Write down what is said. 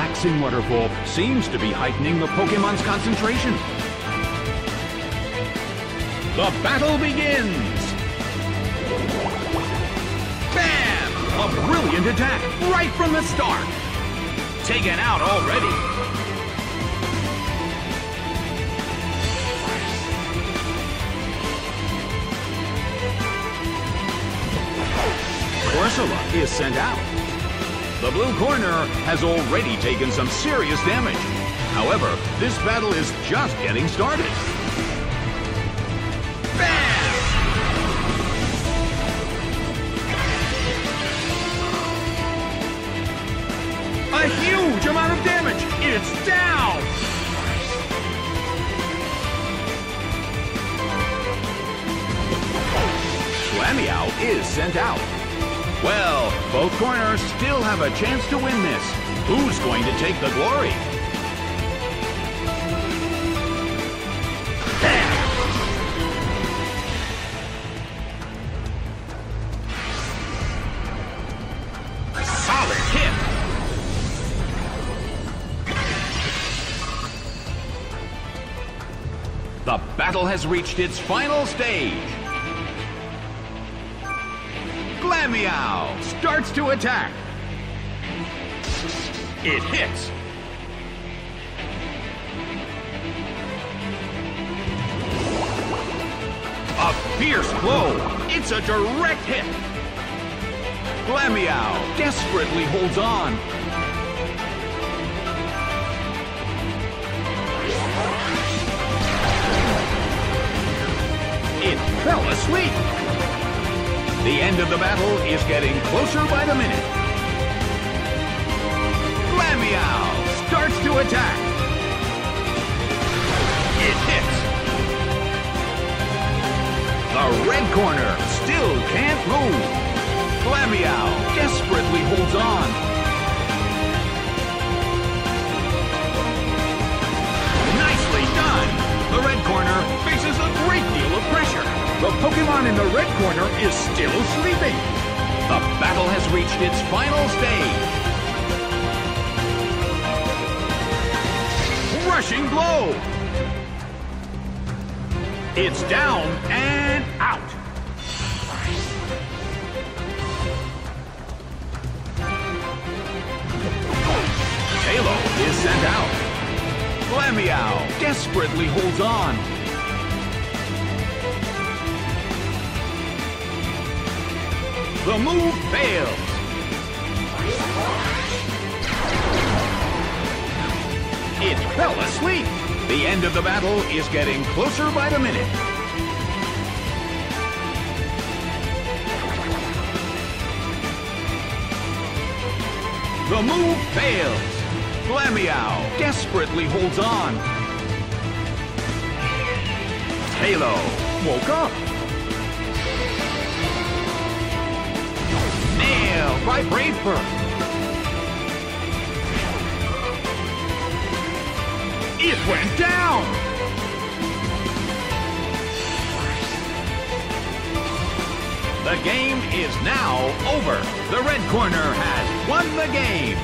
relaxing waterfall seems to be heightening the Pokemon's concentration. The battle begins! Bam! A brilliant attack right from the start! Taken out already! Corsola is sent out. The blue corner has already taken some serious damage. However, this battle is just getting started. Bam! A huge amount of damage! It's down! Glameow is sent out. Well, both corners still have a chance to win this. Who's going to take the glory? Solid hit! The battle has reached its final stage. Glameow starts to attack. It hits. A fierce blow. It's a direct hit. Glameow desperately holds on. It fell asleep. The end of the battle is getting closer by the minute. Glameow starts to attack. It hits. The red corner still can't move. Glameow desperately holds on. Nicely done. The red corner faces a great deal of pressure. The Pokemon in the red corner is still sleeping. The battle has reached its final stage. Rushing blow. It's down and out. Halo is sent out. Glameow desperately holds on. The move fails. It fell asleep. The end of the battle is getting closer by the minute. The move fails. Glameow desperately holds on. Halo woke up. Nailed by Brave Bird. It went down! The game is now over. The red corner has won the game.